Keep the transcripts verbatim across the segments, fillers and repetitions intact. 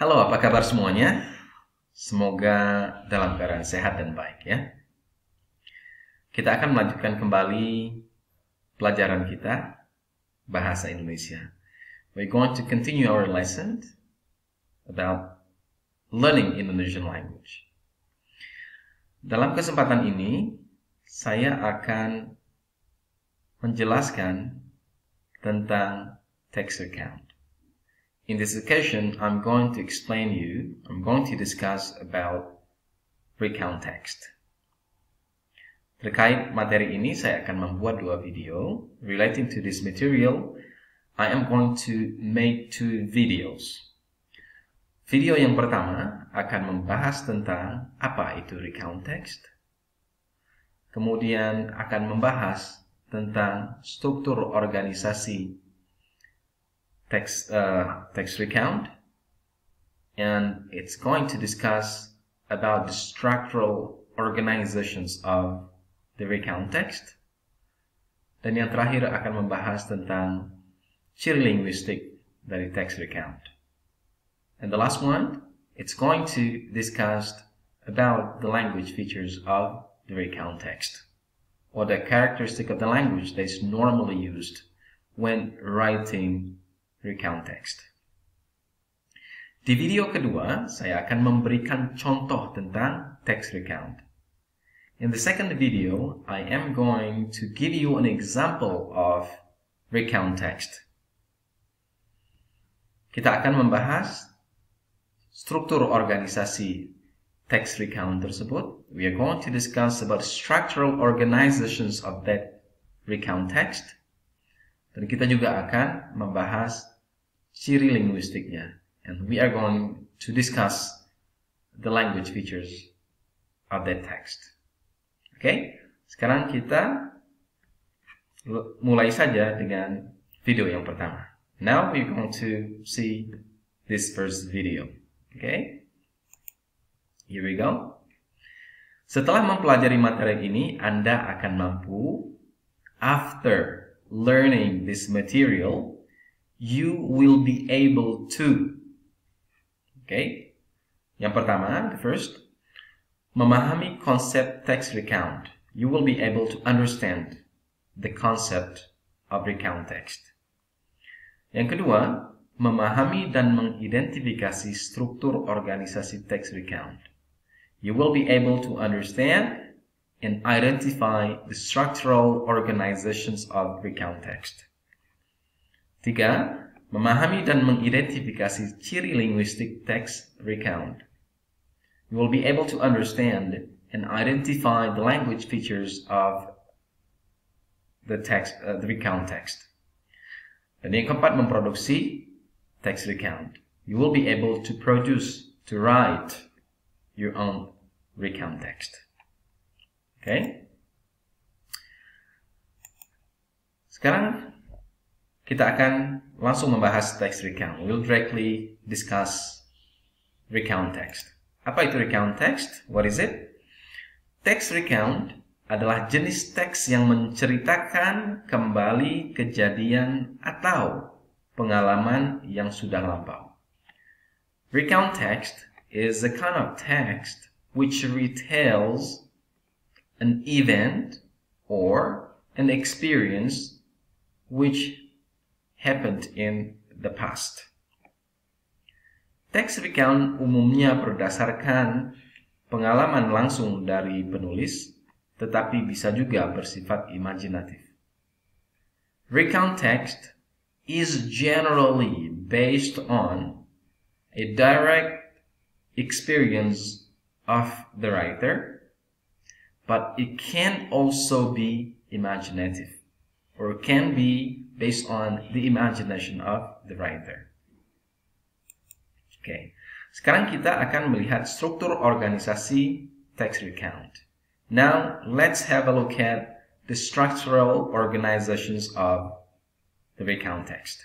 Halo, apa kabar semuanya? Semoga dalam keadaan sehat dan baik ya. Kita akan melanjutkan kembali pelajaran kita bahasa Indonesia. We're going to continue our lesson about learning Indonesian language. Dalam kesempatan ini, saya akan menjelaskan tentang text account. In this occasion, I'm going to explain you, I'm going to discuss about recount text. Terkait materi ini, saya akan membuat dua video relating to this material. I am going to make two videos. Video yang pertama akan membahas tentang apa itu recount text. Kemudian akan membahas tentang struktur organisasi text, uh, text recount. And it's going to discuss about the structural organizations of the recount text. Dan yang terakhir akan membahas tentang ciri linguistik dari text recount. And the last one, it's going to discuss about the language features of the recount text, or the characteristic of the language that is normally used when writing recount text. Di video kedua, saya akan memberikan contoh tentang text recount. In the second video, I am going to give you an example of recount text. Kita akan membahas struktur organisasi text recount tersebut. We are going to discuss about structural organizations of that recount text. Dan kita juga akan membahas ciri linguistiknya. And we are going to discuss the language features of that text. Oke, okay? Sekarang kita mulai saja dengan video yang pertama. Now we're going to see this first video. Oke, okay? Here we go. Setelah mempelajari materi ini, Anda akan mampu, after learning this material, you will be able to. Oke, okay? Yang pertama, the first, memahami konsep text recount. You will be able to understand the concept of recount text. Yang kedua, memahami dan mengidentifikasi struktur organisasi text recount. You will be able to understand and identify the structural organizations of recount text. Tiga, memahami dan mengidentifikasi ciri linguistik text recount. You will be able to understand and identify the language features of the text, uh, the recount text. Dan yang keempat, memproduksi text recount. You will be able to produce, to write your own recount text. Okay? Sekarang kita akan langsung membahas text recount. We'll directly discuss recount text. Apa itu recount text? What is it? Text recount adalah jenis teks yang menceritakan kembali kejadian atau pengalaman yang sudah lampau. Recount text is a kind of text which retells an event or an experience which happened in the past. Text recount umumnya berdasarkan pengalaman langsung dari penulis, tetapi bisa juga bersifat imajinatif. Recount text is generally based on a direct experience of the writer, but it can also be imaginative, or can be based on the imagination of the writer. Oke, okay. Sekarang kita akan melihat struktur organisasi text recount. Now, let's have a look at the structural organizations of the recount text.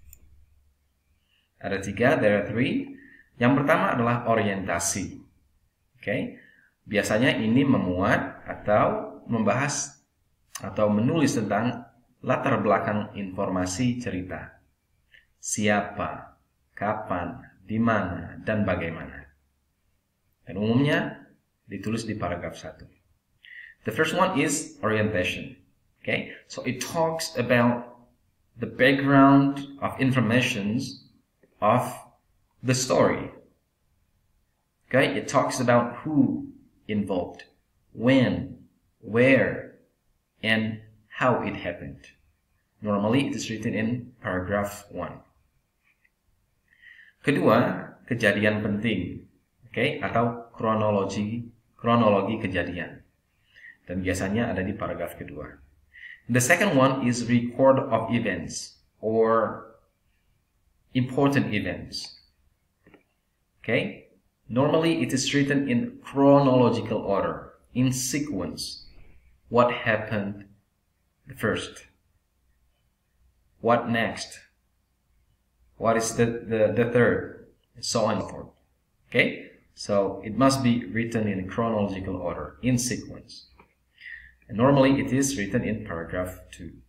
Ada tiga, there are three. Yang pertama adalah orientasi. Oke, okay. Biasanya ini memuat atau membahas atau menulis tentang latar belakang informasi cerita. Siapa, kapan, di mana, dan bagaimana. Dan umumnya ditulis di paragraf satu. The first one is orientation. Okay, so it talks about the background of informations of the story. Okay, it talks about who involved, when, where, and how it happened. Normally, it is written in paragraph one. Kedua, kejadian penting, okay, atau kronologi, kronologi kejadian. Dan biasanya ada di paragraf kedua. The second one is record of events or important events. Okay? Normally it is written in chronological order, in sequence. What happened first? What next? What is the, the, the third? And so on and so forth. Okay? So it must be written in chronological order, in sequence. And normally it is written in paragraph two.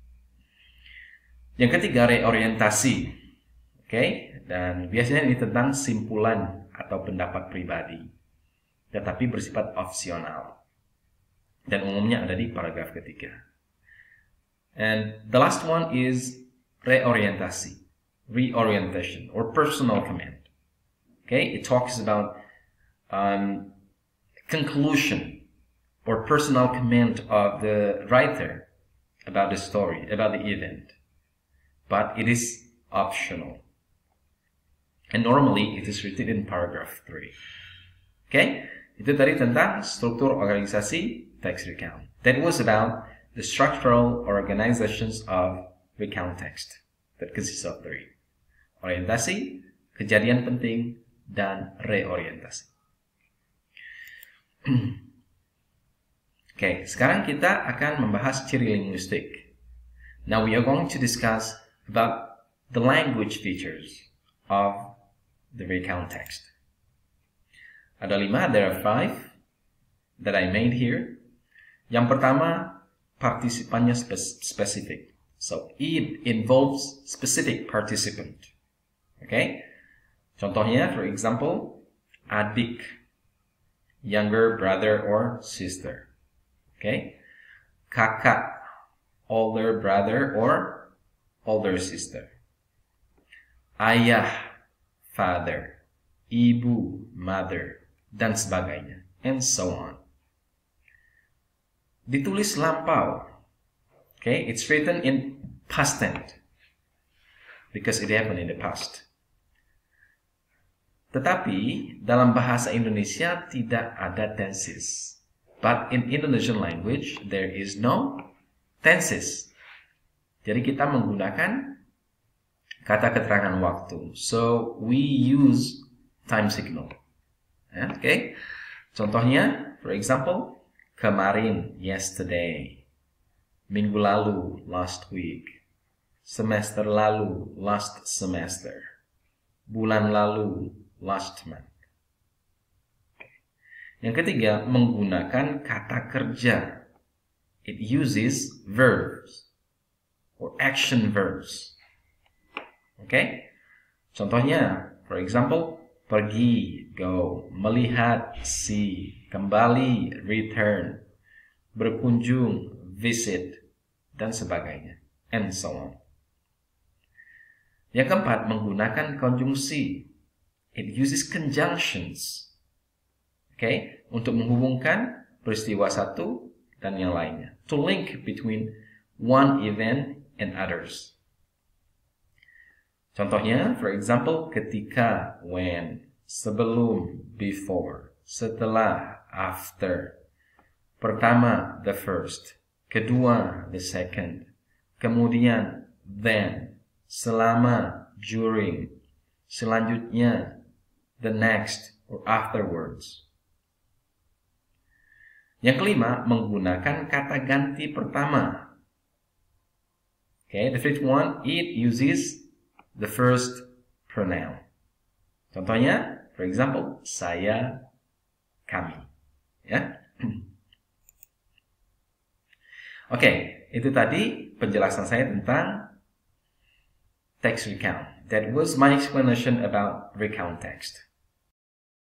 Yang ketiga, reorientasi. Oke, okay? Dan biasanya ini tentang simpulan atau pendapat pribadi, tetapi bersifat opsional. Dan umumnya ada di paragraf ketiga. And the last one is reorientasi, reorientation, or personal command. Okay, it talks about um, conclusion or personal command of the writer about the story, about the event. But it is optional. And normally it is written in paragraph three. Okay? Itu tadi tentang struktur organisasi text recount. That was about the structural organizations of recount text. That consists of three. Orientasi, kejadian penting, dan reorientasi. Oke, okay, sekarang kita akan membahas ciri linguistik. Now we are going to discuss about the language features of the recount text. Ada lima, there are five that I made here. Yang pertama, partisipannya spesifik. So it involves specific participant. Oke, okay? Contohnya, for example, adik, younger brother or sister. Okay, kakak, older brother or older sister. Ayah, father. Ibu, mother, dan sebagainya, and so on. Ditulis lampau. Okay, it's written in past tense because it happened in the past. Tetapi dalam bahasa Indonesia tidak ada tenses. But in Indonesian language, there is no tenses. Jadi kita menggunakan kata keterangan waktu. So we use time signal. Oke. Okay? Contohnya, for example, kemarin, yesterday. Minggu lalu, last week. Semester lalu, last semester. Bulan lalu, last month. Yang ketiga, menggunakan kata kerja. It uses verbs or action verbs. Oke? Okay? Contohnya, for example, pergi, go, melihat, see, kembali, return, berkunjung, visit, dan sebagainya, and so on. Yang keempat, menggunakan konjungsi. It uses conjunctions. Oke, okay? Untuk menghubungkan peristiwa satu dan yang lainnya. To link between one event and others. Contohnya, for example, ketika, when, sebelum, before, setelah, after, pertama, the first, kedua, the second, kemudian, then, selama, during, selanjutnya, the next, or afterwards. Yang kelima, menggunakan kata ganti pertama. Okay, the fifth one, it uses the first pronoun. Contohnya, for example, saya, kami. Ya. Oke, okay, itu tadi penjelasan saya tentang text recount. that was my explanation about recount text.